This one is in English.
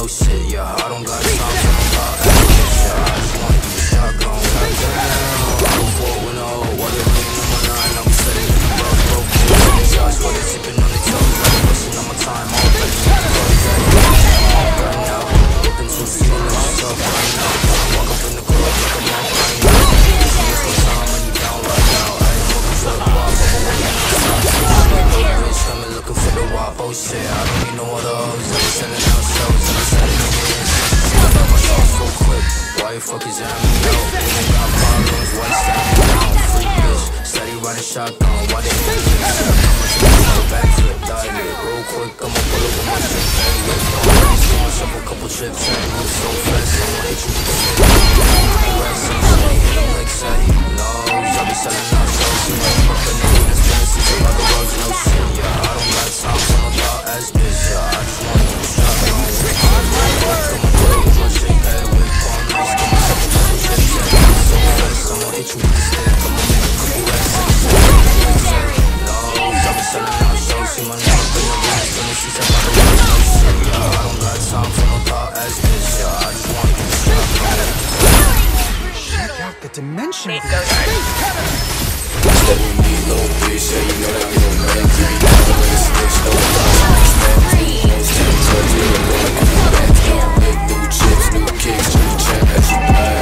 shit, yeah, I don't got time for no hot ass bitch, yeah, I just wanna do a shotgun, goddamn. I don't fuck with no what they leaving on my line, I'm setting in the rough, broke kids, shots for they sipping on their toes, like wasting on my time, all ready to go, right now, looking to see when it's up right now, walk up in the club like I'm on right now, it's no time when you down right now, I ain't looking for the wop, I'm a bitch, coming looking for the wop, oh shit, I don't need no other hoes, I'm sending out shows, I'm sending niggas, I'm got my sauce so quick, why you fuck is jamming me out, ain't got problems, why you standing down, free bitch, steady riding shotgun, why they hit me, I'm a backflip, dive it, real quick, I'ma pull up with my shit, hey, let's go, give myself a couple trips, hey, move so fast, I'ma hit you with the shit, rest and shit, hit them like say, no, I'll be selling out shows, you know, I'm up in the business, Genesis, about the roads, no shit, yeah, I don't got time for no thought ass bitch, yeah, I just wanna do a shotgun, I'ma pull up with my shit, hey, whip on nice, give myself a couple trips, hey, so fast, I'ma hit you with the stick, I'ma make a couple racks, no, I'll be selling out shows, see my name up in the business, Genesis, about the roads, no shit, yeah, I don't got time for no thought ass bitch, yeah, I just wanna do a shotgun. Check out the dimension of this space. That we need no bitch, yeah, you know that we don't make it. We never let it switch, no loss, most 10 touch, we don't go like a back. Big new chips, new kicks, new champ, as you back.